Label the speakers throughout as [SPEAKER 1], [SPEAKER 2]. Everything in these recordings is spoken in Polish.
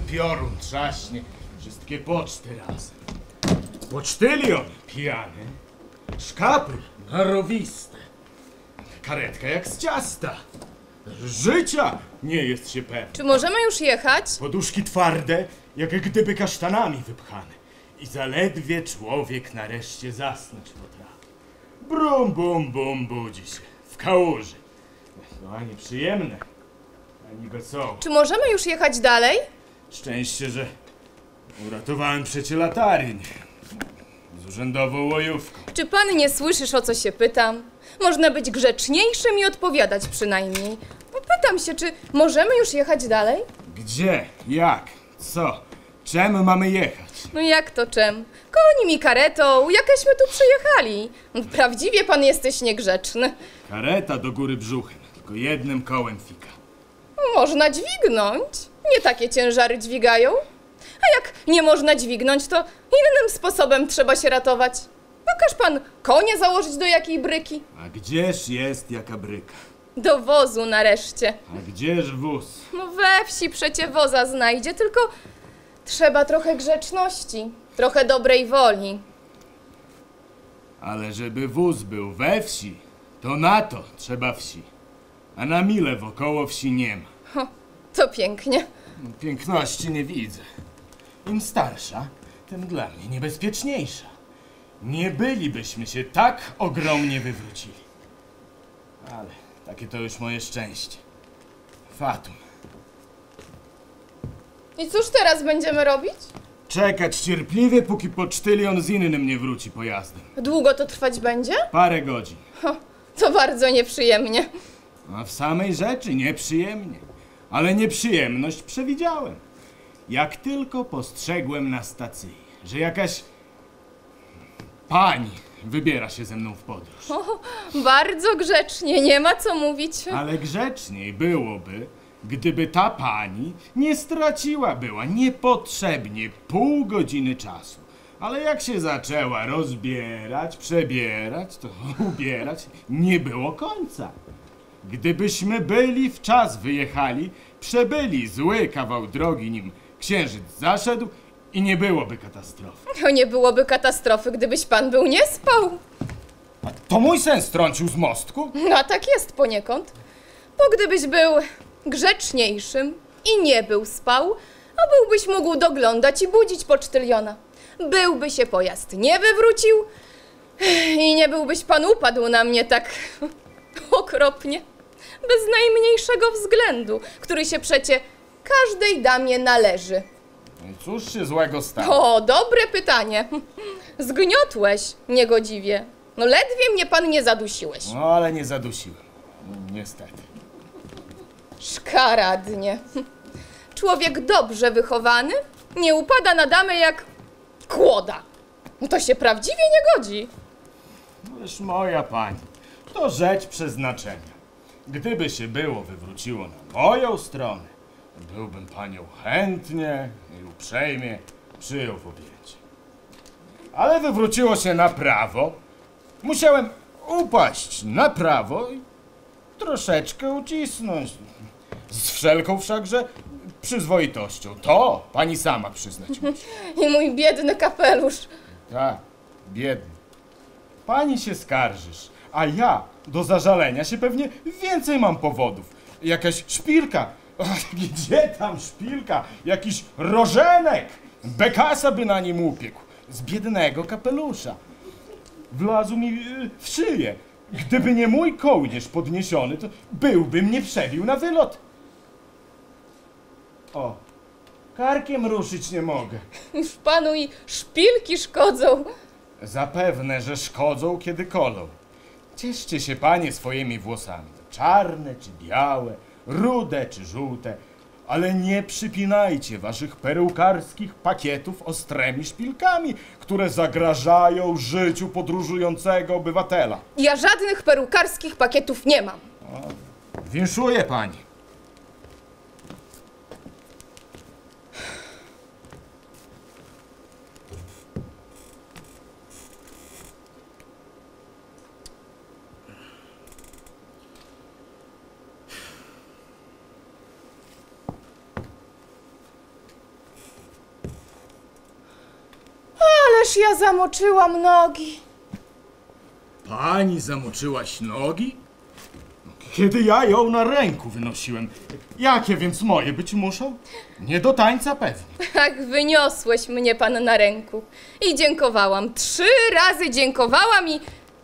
[SPEAKER 1] piorun trzaśnie, wszystkie poczty razem. Pocztylion pijany, szkapy narowiste, karetka jak z ciasta. Życia nie jest się pewny.
[SPEAKER 2] Czy możemy już jechać?
[SPEAKER 1] Poduszki twarde, jak gdyby kasztanami wypchane. I zaledwie człowiek nareszcie zasnąć potrafi. Brum, bum, bum, budzi się w kałuży. No ani przyjemne, ani wesoło.
[SPEAKER 2] Czy możemy już jechać dalej?
[SPEAKER 1] Szczęście, że uratowałem przecie lataryń z urzędową łojówką.
[SPEAKER 2] Czy pan nie słyszysz, o co się pytam? Można być grzeczniejszym i odpowiadać przynajmniej. Pytam się, czy możemy już jechać dalej?
[SPEAKER 1] Gdzie? Jak? Co? Czym mamy jechać?
[SPEAKER 2] No jak to czem? Koniem i karetą, jakeśmy tu przyjechali. Prawdziwie pan jesteś niegrzeczny.
[SPEAKER 1] Kareta do góry brzuchem, tylko jednym kołem fika.
[SPEAKER 2] Można dźwignąć. Nie takie ciężary dźwigają. A jak nie można dźwignąć, to innym sposobem trzeba się ratować. Pokaż pan konie założyć do jakiej bryki.
[SPEAKER 1] A gdzież jest jaka bryka?
[SPEAKER 2] Do wozu nareszcie.
[SPEAKER 1] A gdzież wóz?
[SPEAKER 2] No we wsi przecie woza znajdzie, tylko trzeba trochę grzeczności, trochę dobrej woli.
[SPEAKER 1] Ale żeby wóz był we wsi, to na to trzeba wsi. A na mile wokoło wsi nie ma.
[SPEAKER 2] To pięknie.
[SPEAKER 1] Piękności nie widzę. Im starsza, tym dla mnie niebezpieczniejsza. Nie bylibyśmy się tak ogromnie wywrócili. Ale takie to już moje szczęście. Fatum.
[SPEAKER 2] I cóż teraz będziemy robić?
[SPEAKER 1] Czekać cierpliwie, póki pocztylion z innym nie wróci pojazdem.
[SPEAKER 2] Długo to trwać będzie?
[SPEAKER 1] Parę godzin.
[SPEAKER 2] To bardzo nieprzyjemnie.
[SPEAKER 1] A w samej rzeczy nieprzyjemnie. Ale nieprzyjemność przewidziałem. Jak tylko postrzegłem na stacji, że jakaś pani wybiera się ze mną w podróż.
[SPEAKER 2] O, bardzo grzecznie, nie ma co mówić.
[SPEAKER 1] Ale grzeczniej byłoby, gdyby ta pani nie straciła była niepotrzebnie pół godziny czasu. Ale jak się zaczęła rozbierać, przebierać, to ubierać, nie było końca. Gdybyśmy byli w czas wyjechali, przebyli zły kawał drogi, nim księżyc zaszedł i nie byłoby katastrofy.
[SPEAKER 2] To nie byłoby katastrofy, gdybyś pan był nie spał.
[SPEAKER 1] A to mój sen strącił z mostku?
[SPEAKER 2] No a tak jest poniekąd. Bo gdybyś był grzeczniejszym i nie był spał, a byłbyś mógł doglądać i budzić pocztyliona. Byłby się pojazd nie wywrócił i nie byłbyś pan upadł na mnie tak okropnie. Bez najmniejszego względu, który się przecie każdej damie należy.
[SPEAKER 1] No i cóż się złego stało?
[SPEAKER 2] O, dobre pytanie. Zgniotłeś, niegodziwie. No ledwie mnie pan nie zadusiłeś.
[SPEAKER 1] No ale nie zadusiłem. Niestety.
[SPEAKER 2] Szkaradnie. Człowiek dobrze wychowany nie upada na damę jak kłoda. No to się prawdziwie nie godzi.
[SPEAKER 1] Ależ moja pani, to rzecz przeznaczenia. Gdyby się było wywróciło na moją stronę, byłbym panią chętnie i uprzejmie przyjął w objęcie. Ale wywróciło się na prawo, musiałem upaść na prawo i troszeczkę ucisnąć. Z wszelką wszakże przyzwoitością. To pani sama przyznać musi.
[SPEAKER 2] I mój biedny kapelusz.
[SPEAKER 1] Tak, biedny. Pani się skarżysz, a ja do zażalenia się pewnie więcej mam powodów. Jakaś szpilka. Gdzie tam szpilka? Jakiś rożenek. Bekasa by na nim upiekł. Z biednego kapelusza. Wlazł mi w szyję. Gdyby nie mój kołnierz podniesiony, to byłby mnie przebił na wylot. O, karkiem ruszyć nie mogę.
[SPEAKER 2] Już panu i szpilki szkodzą.
[SPEAKER 1] Zapewne, że szkodzą, kiedy kolą. Cieszcie się panie swoimi włosami. Czarne czy białe, rude czy żółte. Ale nie przypinajcie waszych perukarskich pakietów ostrymi szpilkami, które zagrażają życiu podróżującego obywatela.
[SPEAKER 2] Ja żadnych perukarskich pakietów nie mam.
[SPEAKER 1] Winszuję pani.
[SPEAKER 2] Ależ ja zamoczyłam nogi.
[SPEAKER 1] Pani zamoczyłaś nogi? Kiedy ja ją na ręku wynosiłem. Jakie więc moje być muszą? Nie do tańca pewnie.
[SPEAKER 2] Tak wyniosłeś mnie pan na ręku. I dziękowałam. 3 razy dziękowałam i...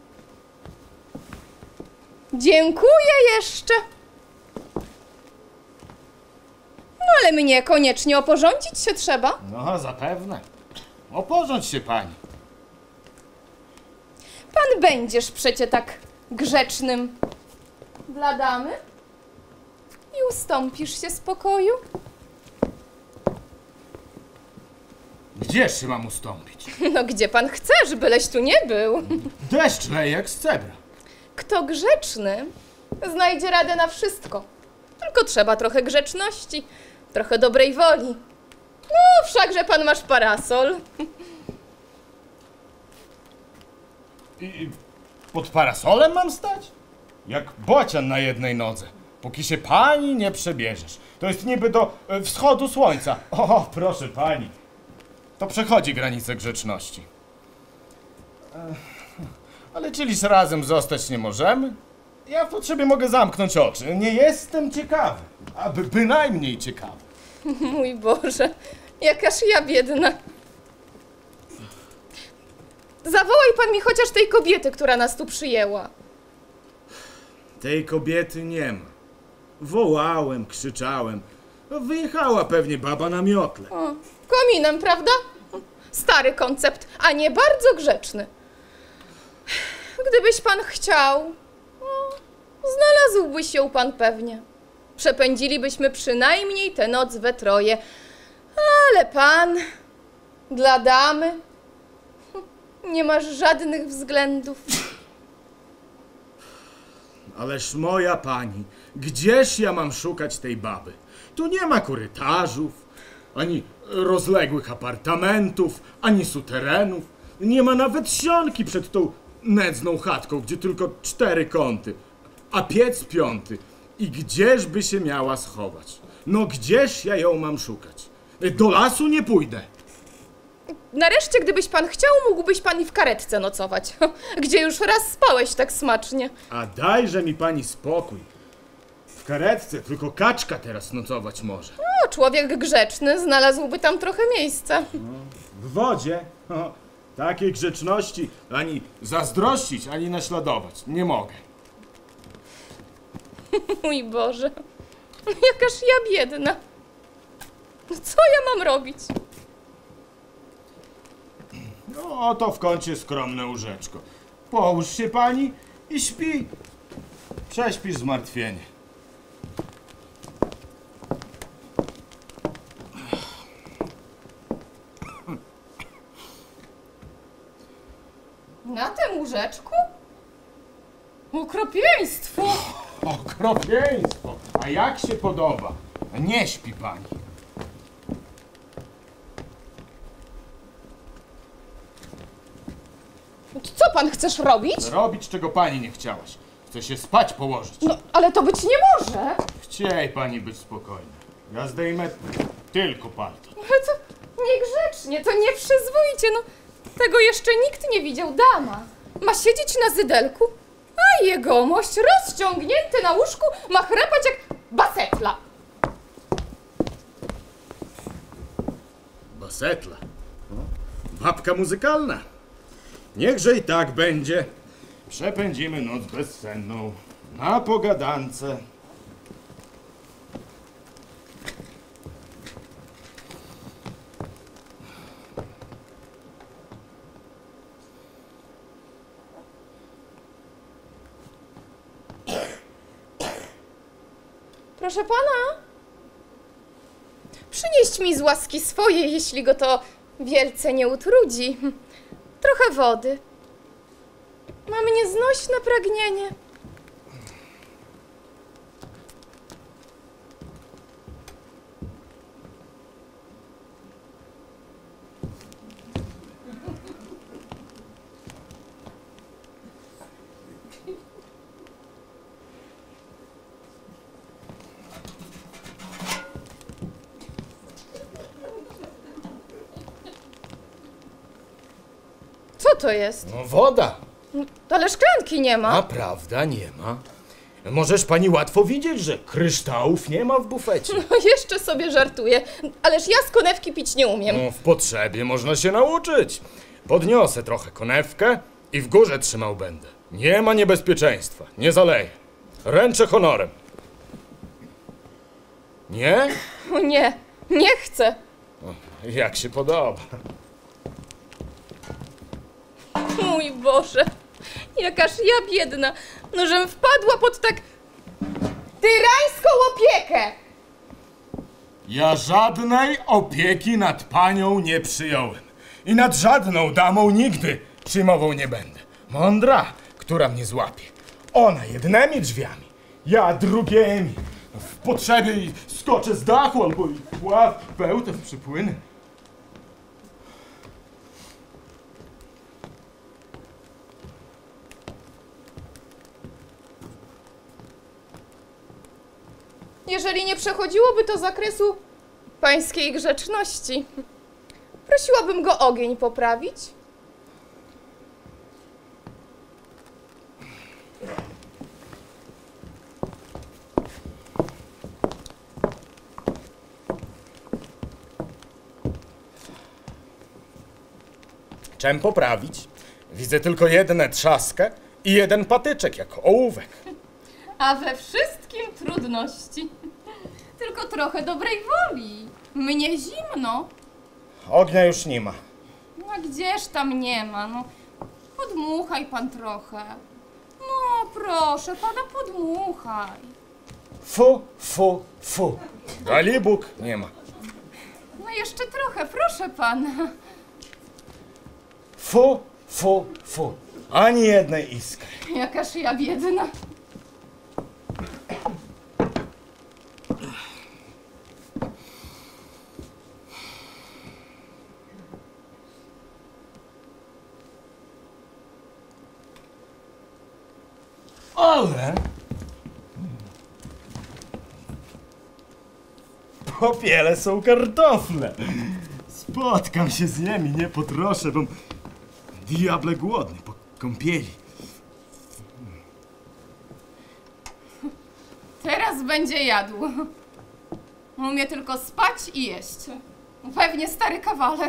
[SPEAKER 2] Dziękuję jeszcze. No ale mnie koniecznie oporządzić się trzeba.
[SPEAKER 1] No, zapewne. Oporządź się pani.
[SPEAKER 2] Pan będziesz przecie tak grzecznym dla damy i ustąpisz się spokoju.
[SPEAKER 1] Gdzież się mam ustąpić?
[SPEAKER 2] No gdzie pan chcesz, byleś tu nie był.
[SPEAKER 1] Deszcz leje jak z cebra.
[SPEAKER 2] Kto grzeczny, znajdzie radę na wszystko. Tylko trzeba trochę grzeczności, trochę dobrej woli. No, wszakże pan masz parasol.
[SPEAKER 1] I pod parasolem mam stać? Jak bocian na jednej nodze. Póki się pani nie przebierzesz. To jest niby do wschodu słońca. O, proszę pani. To przechodzi granicę grzeczności. Ale czyliż razem zostać nie możemy? Ja w potrzebie mogę zamknąć oczy. Nie jestem ciekawy. Aby bynajmniej ciekawy.
[SPEAKER 2] Mój Boże, jakaż ja biedna. Zawołaj pan mi chociaż tej kobiety, która nas tu przyjęła.
[SPEAKER 1] Tej kobiety nie ma. Wołałem, krzyczałem. No, wyjechała pewnie baba na miotle.
[SPEAKER 2] O, kominem, prawda? Stary koncept, a nie bardzo grzeczny. Gdybyś pan chciał, znalazłby się pan pewnie. Przepędzilibyśmy przynajmniej tę noc we troje. Ale pan, dla damy, nie masz żadnych względów.
[SPEAKER 1] Ależ moja pani, gdzież ja mam szukać tej baby? Tu nie ma korytarzów, ani rozległych apartamentów, ani suterenów. Nie ma nawet sionki przed tą nędzną chatką, gdzie tylko 4 kąty, a piec 5. I gdzież by się miała schować? No gdzież ja ją mam szukać? Do lasu nie pójdę.
[SPEAKER 2] Nareszcie, gdybyś pan chciał, mógłbyś pan i w karetce nocować, gdzie już raz spałeś tak smacznie.
[SPEAKER 1] A dajże mi pani spokój. W karetce tylko kaczka teraz nocować może.
[SPEAKER 2] O, człowiek grzeczny znalazłby tam trochę miejsca.
[SPEAKER 1] W wodzie? O, takiej grzeczności ani zazdrościć, ani naśladować nie mogę.
[SPEAKER 2] Mój Boże, jakaż ja biedna. Co ja mam robić?
[SPEAKER 1] No, oto w kącie skromne łóżeczko. Połóż się pani i śpi. Prześpisz zmartwienie.
[SPEAKER 2] Na tym łóżeczku? Okropieństwo!
[SPEAKER 1] Okropieństwo! A jak się podoba? Nie śpi pani.
[SPEAKER 2] Co pan chcesz robić?
[SPEAKER 1] Robić, czego pani nie chciałaś. Chcę się spać położyć.
[SPEAKER 2] No, ale to być nie może.
[SPEAKER 1] Chciej pani być spokojna. Ja zdejmę tylko palto.
[SPEAKER 2] Ale to niegrzecznie, to nieprzyzwoicie, no. Tego jeszcze nikt nie widział, dama. Ma siedzieć na zydelku, a jegomość rozciągnięty na łóżku ma chrapać jak basetla.
[SPEAKER 1] Basetla. Babka muzykalna. Niechże i tak będzie. Przepędzimy noc bezsenną. Na pogadance.
[SPEAKER 2] Proszę pana, przynieść mi z łaski swojej, jeśli go to wielce nie utrudzi. Trochę wody. Mam nieznośne pragnienie. Co to jest?
[SPEAKER 1] No woda.
[SPEAKER 2] Ale szklanki nie
[SPEAKER 1] A
[SPEAKER 2] ma.
[SPEAKER 1] prawda, nie ma. Możesz pani łatwo widzieć, że kryształów nie ma w bufecie.
[SPEAKER 2] No jeszcze sobie żartuję. Ależ ja z konewki pić nie umiem.
[SPEAKER 1] No, w potrzebie można się nauczyć. Podniosę trochę konewkę i w górze trzymał będę. Nie ma niebezpieczeństwa, nie zaleję. Ręczę honorem. Nie?
[SPEAKER 2] O nie, nie chcę.
[SPEAKER 1] Jak się podoba.
[SPEAKER 2] Mój Boże, jakaż ja biedna, no żem wpadła pod tak tyrańską opiekę.
[SPEAKER 1] Ja żadnej opieki nad panią nie przyjąłem. I nad żadną damą nigdy przyjmował nie będę. Mądra, która mnie złapie. Ona jednymi drzwiami, ja drugiemi. W potrzebie i skoczę z dachu albo i pław, pełtew przypłynę.
[SPEAKER 2] Jeżeli nie przechodziłoby to zakresu pańskiej grzeczności, prosiłabym go ogień poprawić.
[SPEAKER 1] Czem poprawić? Widzę tylko jedną trzaskę i jeden patyczek jak ołówek.
[SPEAKER 2] A we wszystkim trudności. Tylko trochę dobrej woli. Mnie zimno.
[SPEAKER 1] Ognia już nie ma.
[SPEAKER 2] No a gdzież tam nie ma, no. Podmuchaj pan trochę. No proszę pana, podmuchaj.
[SPEAKER 1] Fu, fu, fu. Dalibóg nie ma.
[SPEAKER 2] No jeszcze trochę, proszę pana.
[SPEAKER 1] Fu, fu, fu. Ani jednej iskry.
[SPEAKER 2] Jakaż ja biedna.
[SPEAKER 1] Ale popiele są kartofle. Spotkam się z nimi, nie potroszę, bo diable głodny po kąpieli.
[SPEAKER 2] Teraz będzie jadł. Umie tylko spać i jeść. Pewnie stary kawaler.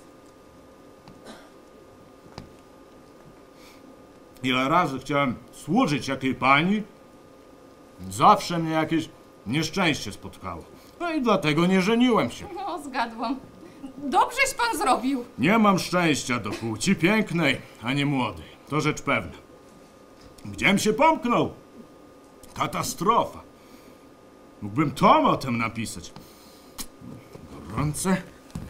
[SPEAKER 1] Ile razy chciałem służyć jakiej pani, zawsze mnie jakieś nieszczęście spotkało. No i dlatego nie żeniłem się.
[SPEAKER 2] No, zgadłam. Dobrześ pan zrobił.
[SPEAKER 1] Nie mam szczęścia do płci pięknej, ani młodej. To rzecz pewna. Gdziem się pomknął? Katastrofa. Mógłbym tom o tym napisać. Gorące.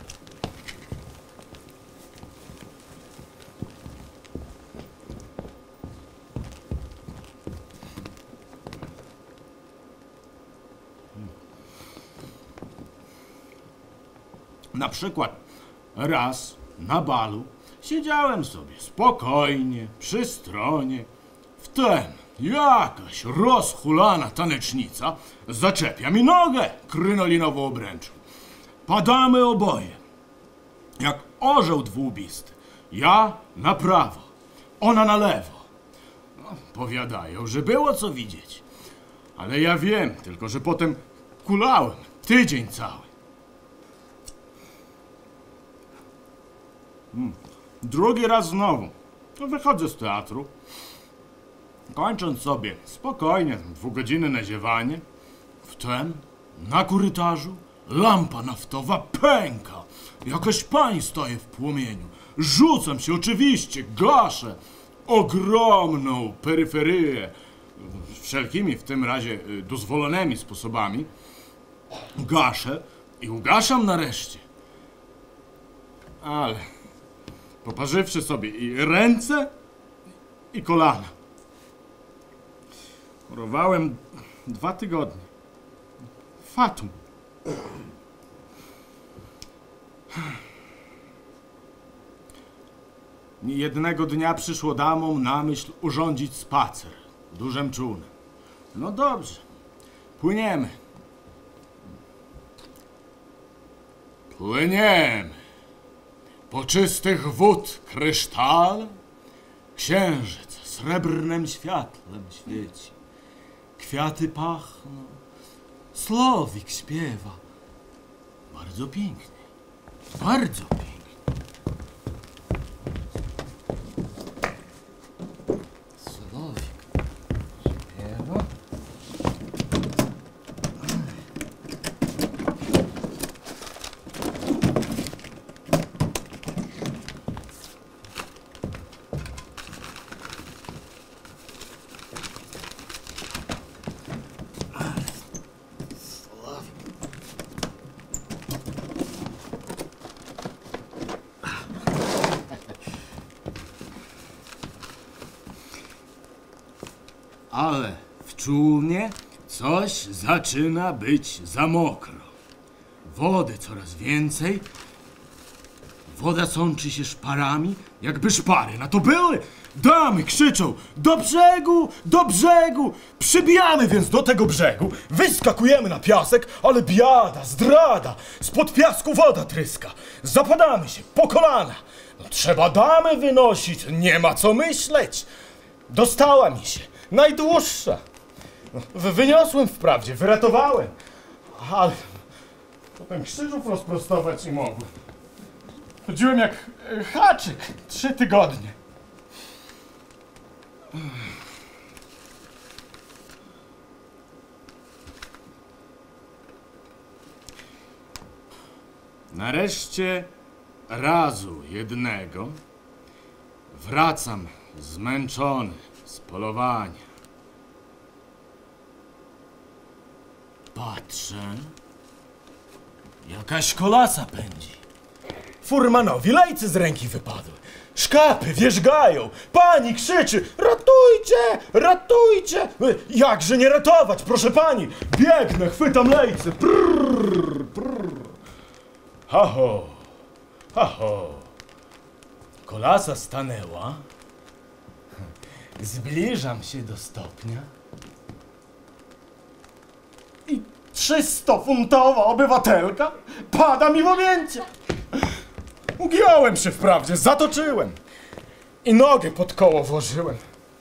[SPEAKER 1] Na przykład raz na balu siedziałem sobie spokojnie przy stronie. Wtem jakaś rozhulana tanecznica zaczepia mi nogę krynolinową obręczą. Padamy oboje, jak orzeł dwuubisty. Ja na prawo, ona na lewo. No, powiadają, że było co widzieć. Ale ja wiem, tylko że potem kulałem tydzień cały. Drugi raz znowu. To wychodzę z teatru. Kończąc sobie spokojnie, 2 godziny na ziewanie. Wtem na korytarzu lampa naftowa pęka. Jakaś pani staje w płomieniu. Rzucam się oczywiście, gaszę ogromną peryferię. Wszelkimi w tym razie dozwolonymi sposobami. Gaszę i ugaszam nareszcie. Ale poparzywszy sobie i ręce, i kolana. Chorowałem 2 tygodnie. Fatum. Jednego dnia przyszło damom na myśl urządzić spacer dużym czółnem. No dobrze, płyniemy. Płyniemy. po czystych wód kryształ, księżyc srebrnym światlem świeci, kwiaty pachną, słowik śpiewa. Bardzo pięknie, bardzo pięknie. Słowik śpiewa. Ale w czółnie coś zaczyna być za mokro. Wody coraz więcej. Woda sączy się szparami, jakby szpary na to były. Damy krzyczą: do brzegu, do brzegu! Przybijamy więc do tego brzegu, wyskakujemy na piasek, ale biada, zdrada! Spod piasku woda tryska. Zapadamy się po kolana. No, trzeba damę wynosić, nie ma co myśleć. Dostała mi się. Najdłuższa. Wyniosłem wprawdzie, wyratowałem, ale potem krzyżów rozprostować nie mogłem. Chodziłem jak haczyk 3 tygodnie. Nareszcie razu jednego wracam zmęczony z polowania. Patrzę, jakaś kolasa pędzi. Furmanowi lejcy z ręki wypadły. Szkapy wierzgają. Pani krzyczy: ratujcie, ratujcie! Jakże nie ratować, proszę pani! Biegnę, chwytam lejce. Prrr, prrr. Ha ho, ha ho. Kolasa stanęła. Zbliżam się do stopnia i 300-funtowa obywatelka pada mi w objęcie. Ugiąłem się wprawdzie, zatoczyłem i nogę pod koło włożyłem.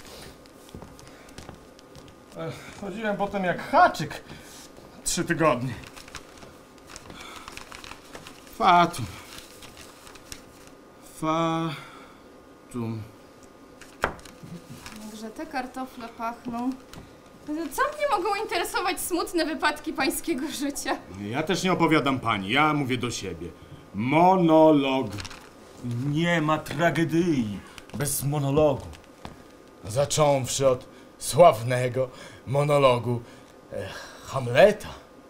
[SPEAKER 1] Chodziłem potem jak haczyk 3 tygodnie. Fatum. Fatum.
[SPEAKER 2] Że te kartofle pachną. Co mnie mogą interesować smutne wypadki pańskiego życia?
[SPEAKER 1] Ja też nie opowiadam pani, ja mówię do siebie. Monolog. Nie ma tragedii bez monologu. Zacząwszy od sławnego monologu Hamleta.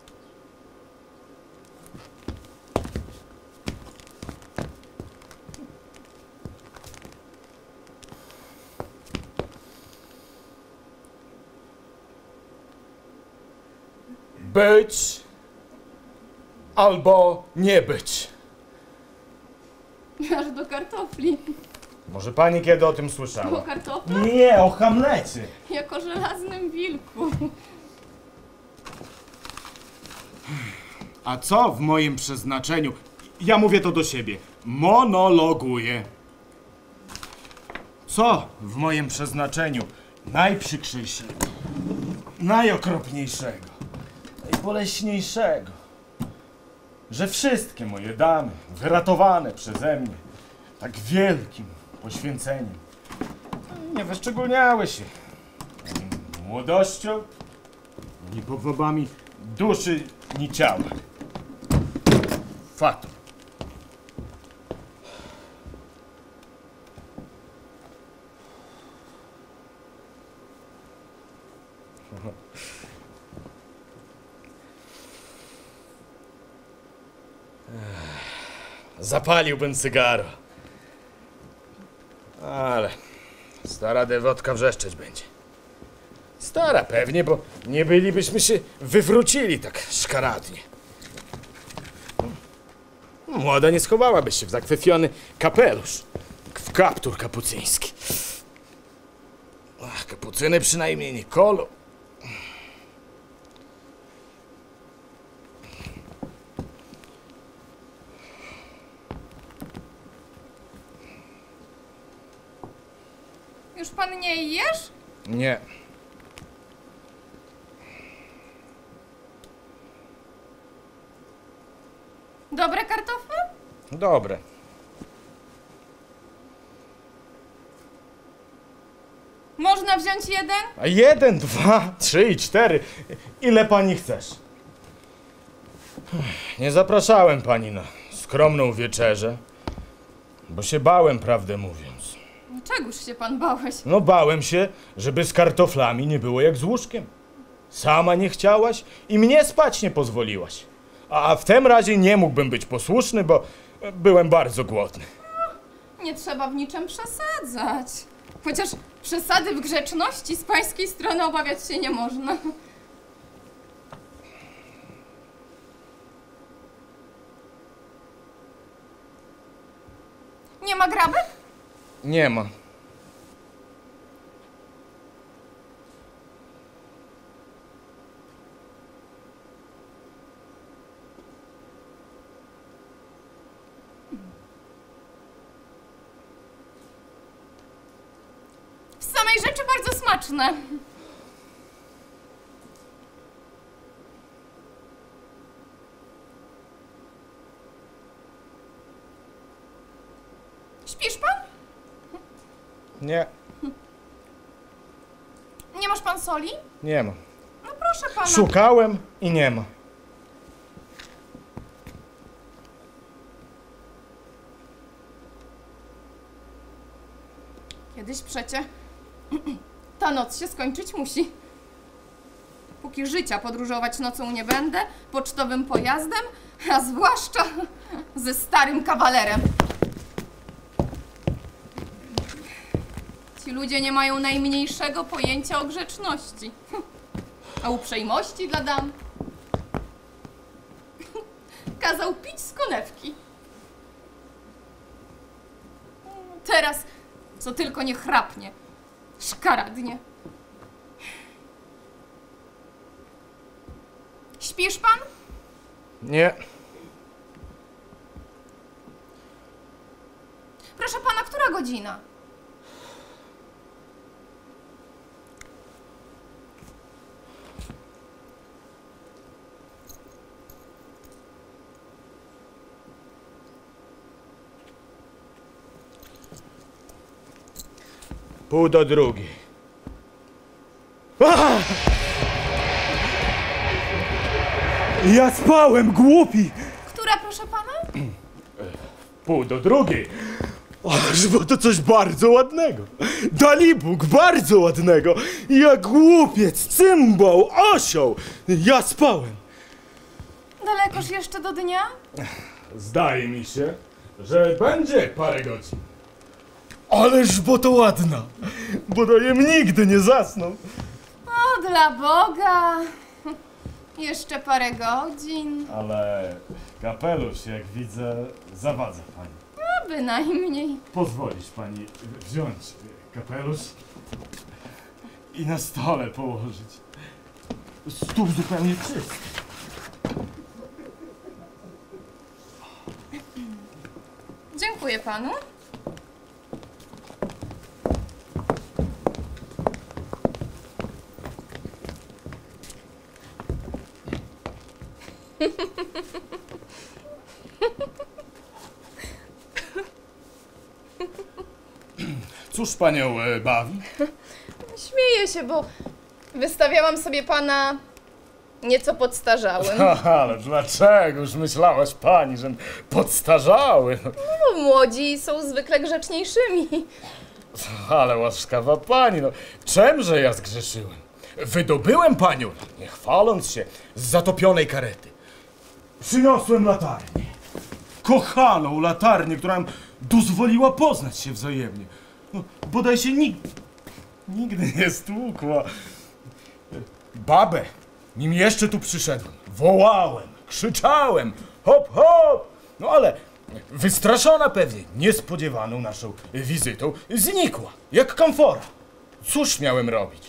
[SPEAKER 1] Być albo nie być.
[SPEAKER 2] Aż do kartofli.
[SPEAKER 1] Może pani kiedy o tym
[SPEAKER 2] O
[SPEAKER 1] słyszała?
[SPEAKER 2] kartoflach?
[SPEAKER 1] Nie, o Hamlecie.
[SPEAKER 2] Jak o żelaznym wilku.
[SPEAKER 1] A co w moim przeznaczeniu? Ja mówię to do siebie. Monologuję. Co w moim przeznaczeniu najprzykrzejszego, najokropniejszego, najboleśniejszego, że wszystkie moje damy wyratowane przeze mnie tak wielkim poświęceniem nie wyszczególniały się ani młodością, ani powabami duszy, ni ciała. Fatum. Zapaliłbym cygaro. Ale stara dewotka wrzeszczeć będzie. Stara pewnie, bo nie bylibyśmy się wywrócili tak szkaradnie. Młoda nie schowałaby się w zakwefiony kapelusz, w kaptur kapucyński. Ach, kapucyny przynajmniej nie kolą.
[SPEAKER 2] Już pan nie jesz?
[SPEAKER 1] Nie.
[SPEAKER 2] Dobre kartofle?
[SPEAKER 1] Dobre.
[SPEAKER 2] Można wziąć jeden?
[SPEAKER 1] A 1, 2, 3 i 4. Ile pani chcesz? Nie zapraszałem pani na skromną wieczerzę, bo się bałem, prawdę mówiąc.
[SPEAKER 2] Czegoż się pan bałeś?
[SPEAKER 1] No bałem się, żeby z kartoflami nie było jak z łóżkiem. Sama nie chciałaś i mnie spać nie pozwoliłaś. A w tym razie nie mógłbym być posłuszny, bo byłem bardzo głodny.
[SPEAKER 2] Nie trzeba w niczym przesadzać. Chociaż przesady w grzeczności z pańskiej strony obawiać się nie można. Nie ma grabek?
[SPEAKER 1] Nie ma.
[SPEAKER 2] W samej rzeczy bardzo smaczne. Śpisz pan?
[SPEAKER 1] Nie,
[SPEAKER 2] Nie masz pan soli?
[SPEAKER 1] nie ma.
[SPEAKER 2] No proszę pana.
[SPEAKER 1] Szukałem i nie ma.
[SPEAKER 2] Kiedyś przecie ta noc się skończyć musi. Póki życia podróżować nocą nie będę, pocztowym pojazdem, a zwłaszcza ze starym kawalerem. Ci ludzie nie mają najmniejszego pojęcia o grzeczności. A uprzejmości dla dam. Kazał pić z konewki. Teraz co tylko nie chrapnie, szkaradnie. Śpisz pan?
[SPEAKER 1] Nie.
[SPEAKER 2] Proszę pana, która godzina?
[SPEAKER 1] Pół do drugiej. Ja spałem, głupi!
[SPEAKER 2] Która, proszę pana?
[SPEAKER 1] Pół do drugiej. Aż, bo to coś bardzo ładnego. Dalibóg, bardzo ładnego. Jak głupiec, cymbał, osioł. Ja spałem.
[SPEAKER 2] Dalekoż jeszcze do dnia?
[SPEAKER 1] Zdaje mi się, że będzie parę godzin. Ależ bo to ładna. Bodajem nigdy nie zasnął.
[SPEAKER 2] O, dla Boga. Jeszcze parę godzin.
[SPEAKER 1] Ale kapelusz, jak widzę, zawadza pani.
[SPEAKER 2] A bynajmniej.
[SPEAKER 1] Pozwolisz pani wziąć kapelusz i na stole położyć. Stół zupełnie czysty.
[SPEAKER 2] Dziękuję panu.
[SPEAKER 1] Cóż panią bawi?
[SPEAKER 2] Śmieję się, bo wystawiałam sobie pana nieco podstarzałym.
[SPEAKER 1] Ale dlaczegoż myślałaś pani, że podstarzały?
[SPEAKER 2] Bo młodzi są zwykle grzeczniejszymi.
[SPEAKER 1] Ale łaskawa pani, no czemże ja zgrzeszyłem? Wydobyłem panią, nie chwaląc się, z zatopionej karety. Przyniosłem latarnię. Kochaną latarnię, która nam dozwoliła poznać się wzajemnie. No, bodaj się nigdy nie stłukła. Babę, nim jeszcze tu przyszedłem, wołałem, krzyczałem, hop, hop. No ale wystraszona pewnie niespodziewaną naszą wizytą, znikła, jak kamfora. Cóż miałem robić?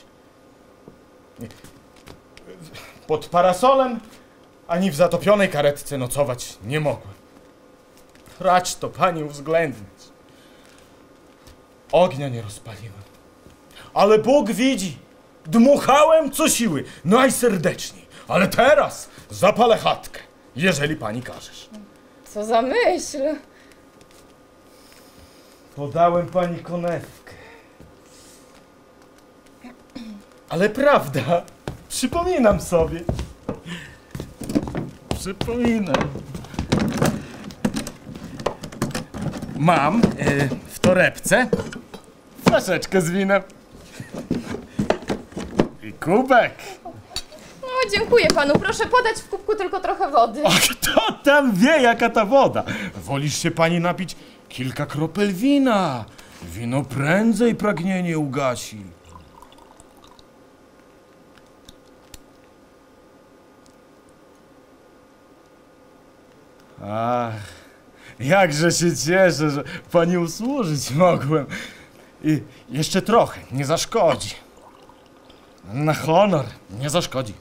[SPEAKER 1] Pod parasolem ani w zatopionej karetce nocować nie mogłem. Racz to pani uwzględnić. Ognia nie rozpaliłem. ale Bóg widzi. Dmuchałem co siły, najserdeczniej. Ale teraz zapalę chatkę, jeżeli pani każesz.
[SPEAKER 2] Co za myśl.
[SPEAKER 1] Podałem pani konewkę. Ale prawda, przypominam sobie. Przypominam. Mam w torebce flaszeczkę z winem. I kubek.
[SPEAKER 2] No, dziękuję panu. Proszę podać w kubku tylko trochę wody.
[SPEAKER 1] A kto tam wie, jaka ta woda? Wolisz się pani napić kilka kropel wina. Wino prędzej pragnienie ugasi. Ach, jakże się cieszę, że pani usłużyć mogłem. I jeszcze trochę, nie zaszkodzi. Na honor, nie zaszkodzi.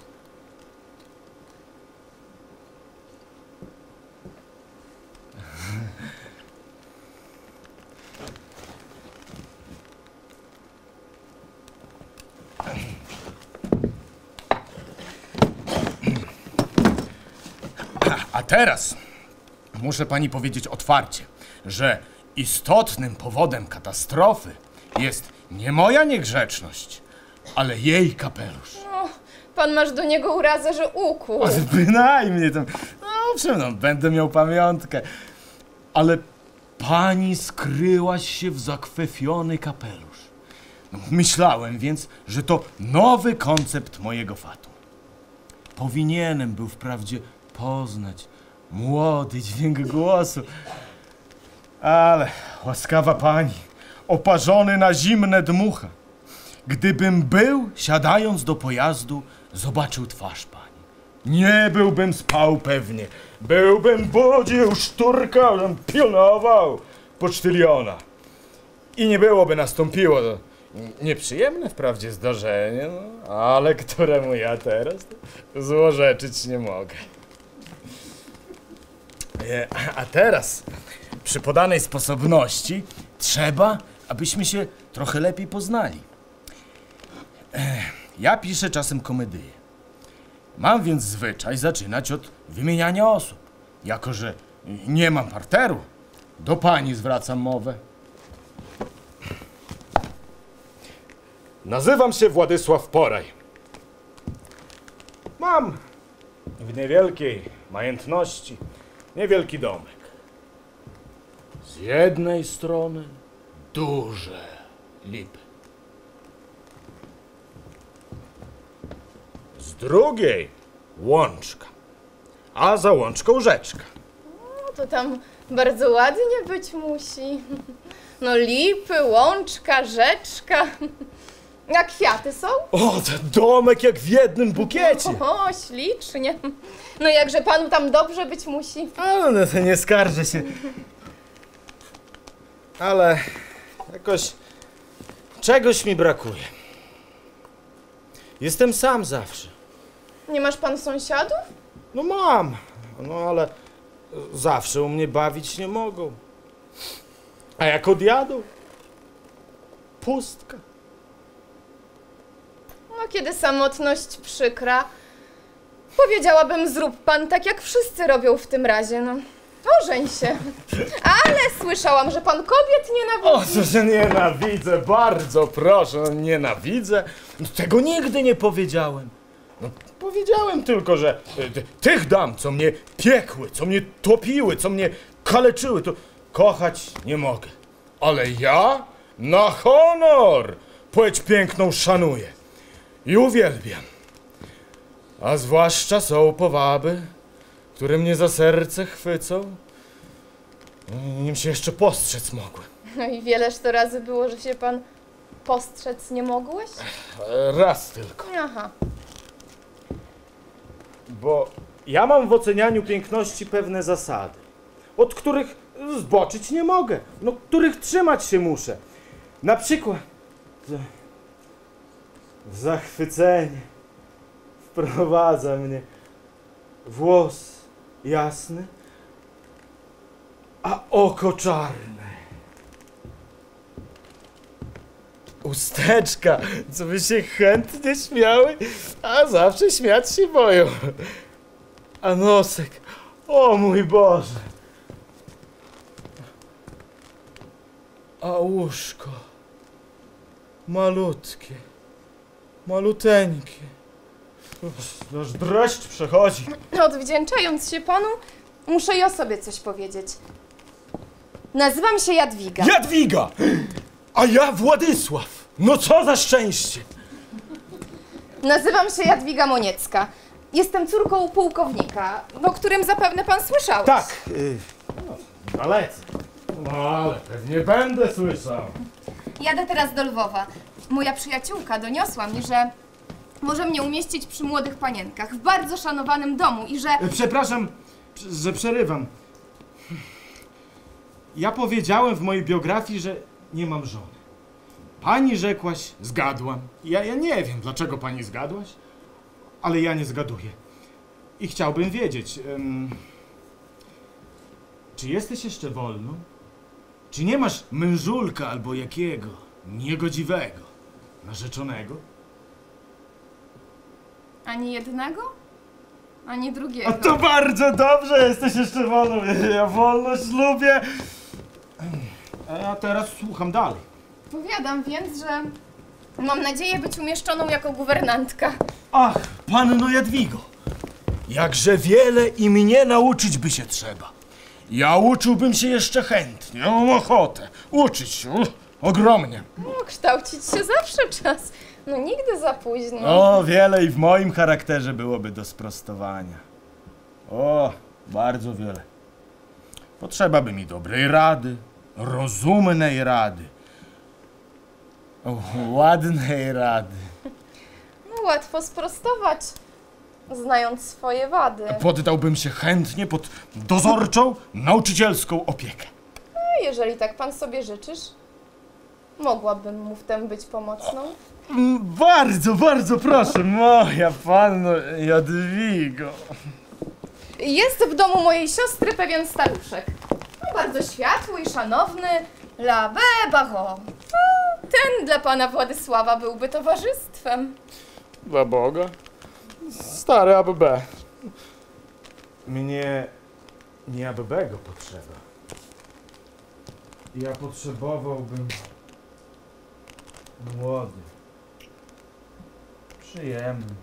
[SPEAKER 1] A teraz muszę pani powiedzieć otwarcie, że istotnym powodem katastrofy jest nie moja niegrzeczność, ale jej kapelusz.
[SPEAKER 2] No, pan masz do niego urazę, że ukłuł.
[SPEAKER 1] O, bynajmniej tam. No, owszem, no, będę miał pamiątkę. Ale pani skryłaś się w zakwefiony kapelusz. No, myślałem więc, że to nowy koncept mojego fatu. Powinienem był wprawdzie poznać młody dźwięk głosu. Ale łaskawa pani, oparzony na zimne dmucha, gdybym był, siadając do pojazdu, zobaczył twarz pani. Nie byłbym spał pewnie. Byłbym budził, szturkał, pilnował pocztyliona. I nie byłoby nastąpiło to nieprzyjemne wprawdzie zdarzenie, no, ale któremu ja teraz złorzeczyć nie mogę. A teraz, przy podanej sposobności, trzeba, abyśmy się trochę lepiej poznali. Ja piszę czasem komedyję. Mam więc zwyczaj zaczynać od wymieniania osób. Jako że nie mam parteru, do pani zwracam mowę. Nazywam się Władysław Poraj. Mam w niewielkiej majętności niewielki domek. Z jednej strony duże lipy. Z drugiej łączka, a za łączką rzeczka.
[SPEAKER 2] No, to tam bardzo ładnie być musi. No lipy, łączka, rzeczka. A kwiaty są?
[SPEAKER 1] O, ten domek jak w jednym bukiecie.
[SPEAKER 2] O, ślicznie. No jakże panu tam dobrze być musi.
[SPEAKER 1] Ale no to nie skarżę się. Ale jakoś czegoś mi brakuje. Jestem sam zawsze.
[SPEAKER 2] Nie masz pan sąsiadów?
[SPEAKER 1] No mam, no ale zawsze u mnie bawić nie mogą. A jak odjadą? Pustka.
[SPEAKER 2] No kiedy samotność przykra, powiedziałabym, zrób pan tak, jak wszyscy robią w tym razie, no. Ożeń się. Ale słyszałam, że pan kobiet nienawidzi.
[SPEAKER 1] O, że nienawidzę, bardzo proszę, no, nienawidzę. No, tego nigdy nie powiedziałem. No, powiedziałem tylko, że tych dam, co mnie piekły, co mnie topiły, co mnie kaleczyły, to kochać nie mogę. Ale ja na honor płeć piękną szanuję i uwielbiam. A zwłaszcza są powaby, które mnie za serce chwycą, nim się jeszcze postrzec mogłem.
[SPEAKER 2] No i wieleż to razy było, że się pan postrzec nie mogłeś?
[SPEAKER 1] Raz tylko.
[SPEAKER 2] Aha.
[SPEAKER 1] Bo ja mam w ocenianiu piękności pewne zasady, od których zboczyć nie mogę, no których trzymać się muszę. Na przykład w zachwycenie wprowadza mnie włos jasny, a oko czarne. Usteczka, co by się chętnie śmiały, a zawsze śmiać się boją. A nosek, o mój Boże. A łóżko, malutkie, maluteńkie. Aż dreszcz przechodzi.
[SPEAKER 2] Odwdzięczając się panu, muszę i o sobie coś powiedzieć. Nazywam się Jadwiga.
[SPEAKER 1] Jadwiga! A ja Władysław. No co za szczęście.
[SPEAKER 2] Nazywam się Jadwiga Moniecka. Jestem córką pułkownika, o którym zapewne pan słyszałeś.
[SPEAKER 1] Tak. Dalece. No ale pewnie będę słyszał.
[SPEAKER 2] Jadę teraz do Lwowa. Moja przyjaciółka doniosła mi, że może mnie umieścić przy młodych panienkach w bardzo szanowanym domu i że...
[SPEAKER 1] Przepraszam, że przerywam. Ja powiedziałem w mojej biografii, że nie mam żony. Pani rzekłaś, zgadłam. Ja nie wiem, dlaczego pani zgadłaś, ale ja nie zgaduję. I chciałbym wiedzieć, czy jesteś jeszcze wolną? Czy nie masz mężulka albo jakiego niegodziwego narzeczonego?
[SPEAKER 2] Ani jednego, ani drugiego.
[SPEAKER 1] A to bardzo dobrze, jesteś jeszcze wolną. Ja wolność lubię. A teraz słucham dalej.
[SPEAKER 2] Powiadam więc, że mam nadzieję być umieszczoną jako guwernantka.
[SPEAKER 1] Ach, panno Jadwigo, jakże wiele i mnie nauczyć by się trzeba. Ja uczyłbym się jeszcze chętnie, mam ochotę. Uczyć się, ogromnie.
[SPEAKER 2] No, kształcić się zawsze czas. No nigdy za późno.
[SPEAKER 1] O, wiele i w moim charakterze byłoby do sprostowania. O, bardzo wiele. Potrzeba by mi dobrej rady, rozumnej rady. O, ładnej rady.
[SPEAKER 2] No, łatwo sprostować, znając swoje wady.
[SPEAKER 1] Poddałbym się chętnie pod dozorczą, nauczycielską opiekę.
[SPEAKER 2] A jeżeli tak pan sobie życzysz, mogłabym mu w tym być pomocną.
[SPEAKER 1] Bardzo, bardzo proszę, moja panno Jadwigo.
[SPEAKER 2] Jest w domu mojej siostry pewien staruszek. No, bardzo światły i szanowny. La be bago. Ten dla pana Władysława byłby towarzystwem.
[SPEAKER 1] Dla Boga. Stary ABB. Mnie nie ABB-go potrzeba. Ja potrzebowałbym młody, przyjemny,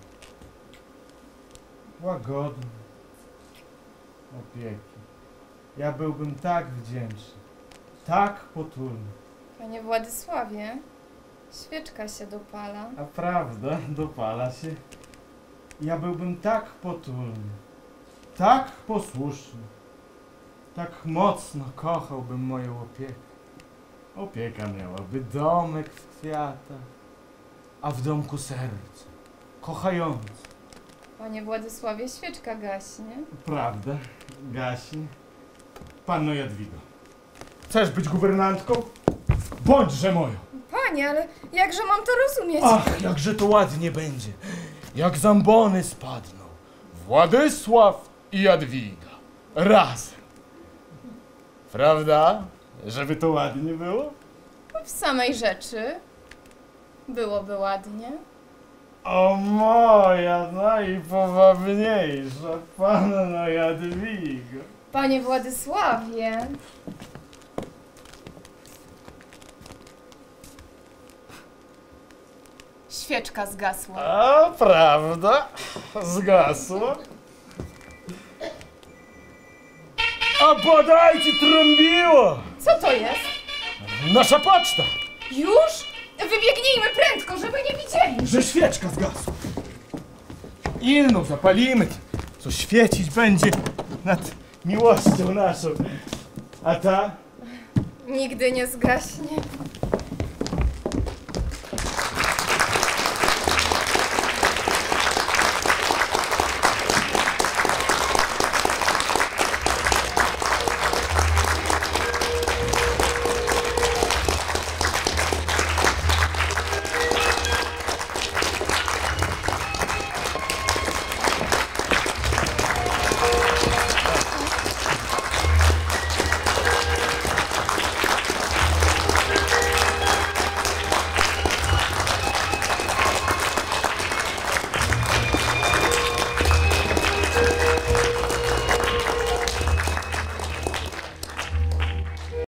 [SPEAKER 1] łagodny opieki. Ja byłbym tak wdzięczny, tak potulny.
[SPEAKER 2] Panie Władysławie, świeczka się dopala.
[SPEAKER 1] A prawda, dopala się. Ja byłbym tak potulny, tak posłuszny, tak mocno kochałbym moją opiekę. Opieka miałaby domek w kwiatach, a w domku serce, kochające.
[SPEAKER 2] Panie Władysławie, świeczka gaśnie.
[SPEAKER 1] Prawda, gaśnie. Panno Jadwigo, chcesz być guwernantką? Bądźże moją.
[SPEAKER 2] Panie, ale jakże mam to rozumieć?
[SPEAKER 1] Ach, jakże to ładnie będzie, jak zambony spadną. Władysław i Jadwiga, razem. Prawda? Żeby to ładnie było?
[SPEAKER 2] W samej rzeczy byłoby ładnie.
[SPEAKER 1] O moja najpowabniejsza panno Jadwigo.
[SPEAKER 2] Panie Władysławie, świeczka zgasła.
[SPEAKER 1] A prawda? Zgasło. A podajcie trąbiło!
[SPEAKER 2] Co to jest?
[SPEAKER 1] Nasza poczta!
[SPEAKER 2] Już? Wybiegnijmy prędko, żeby nie widzieli.
[SPEAKER 1] Że świeczka zgasła. Inną zapalimy, co świecić będzie nad miłością naszą. A ta?
[SPEAKER 2] Nigdy nie zgaśnie.